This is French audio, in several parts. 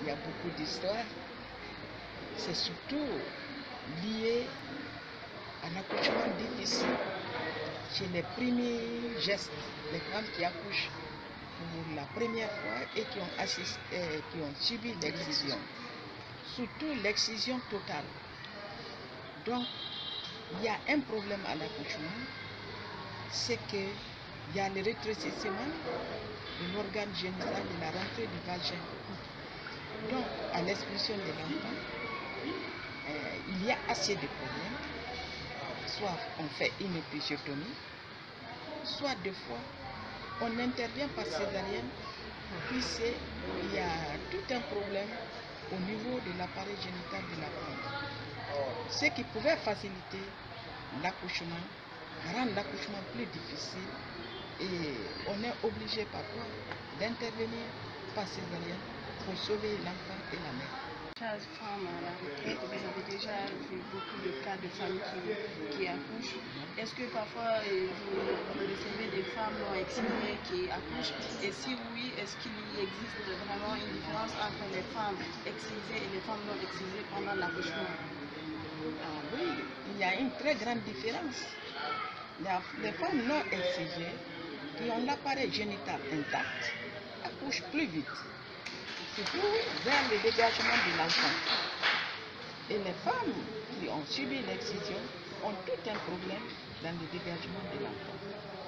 y a beaucoup d'histoires. C'est surtout lié à l'accouchement difficile. Chez les premiers gestes, les femmes qui accouchent pour la première fois et qui ont subi l'excision. Surtout l'excision totale. Donc, il y a un problème à l'accouchement, c'est qu'il y a le rétrécissement de l'organe génital de la rentrée du vagin. Donc, à l'expulsion de l'enfant, il y a assez de problèmes. Soit on fait une épisiotomie, soit des fois on intervient par césarienne, puisqu'il y a tout un problème au niveau de l'appareil génital de la femme. Ce qui pouvait faciliter l'accouchement, rendre l'accouchement plus difficile, et on est obligé parfois d'intervenir par césarienne pour sauver l'enfant et la mère. Femmes à la retraite, vous avez déjà vu beaucoup de cas de femmes qui accouchent. Est-ce que parfois vous recevez des femmes non excisées qui accouchent? Et si oui, est-ce qu'il existe vraiment une différence entre les femmes excisées et les femmes non excisées pendant l'accouchement? Ah oui, il y a une très grande différence. Les femmes non excisées qui ont l'appareil génital intact accouchent plus vite, surtout vers le dégagement de l'enfant. Et les femmes qui ont subi l'excision ont tout un problème dans le dégagement de l'enfant.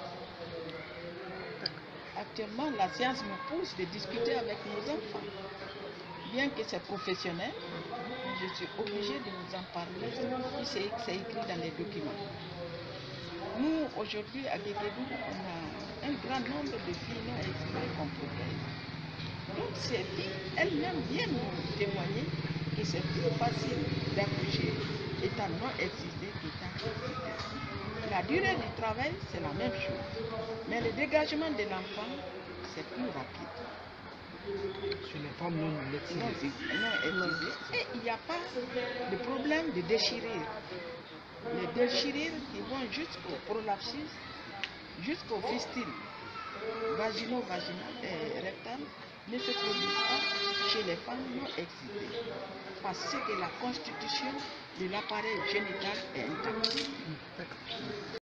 Actuellement, la science nous pousse de discuter avec nos enfants. Bien que c'est professionnel, je suis obligée de vous en parler, puisque c'est écrit dans les documents. Nous, aujourd'hui, à Guéguédou, on a un grand nombre de filles non excisées qu'on protège. Donc ces filles elles-mêmes viennent nous témoigner que c'est plus facile d'accoucher étant non excisé qu'étant excisé. La durée du travail, c'est la même chose. Mais le dégagement de l'enfant, c'est plus rapide. Sur les femmes non excisées. Et il n'y a pas de problème de déchirure. Les déchirures qui vont jusqu'au prolapsus, jusqu'au fistule vagino-vaginal et rectal, ne se produisent pas chez les femmes non excisées, parce que la constitution de l'appareil génital est intacte.